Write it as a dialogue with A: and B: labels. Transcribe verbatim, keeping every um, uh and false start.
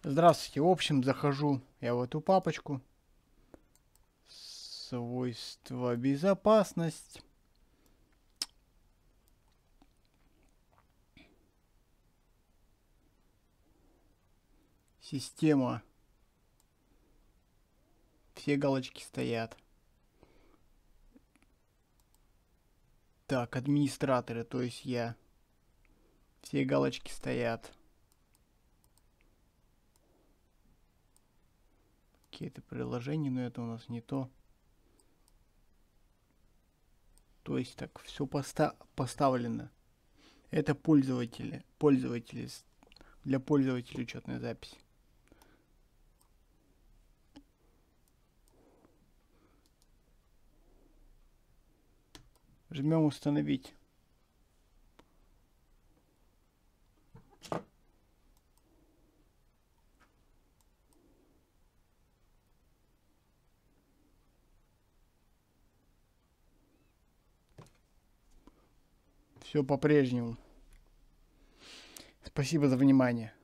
A: Здравствуйте. В общем, захожу я в эту папочку. Свойства, безопасность. Система. Все галочки стоят. Так, администраторы, то есть я. Все галочки стоят. Какие-то приложения, но это у нас не то. То есть так, все поста поставлено. Это пользователи. Пользователи. Для пользователей учетная запись. Жмем установить. Все по-прежнему. Спасибо за внимание.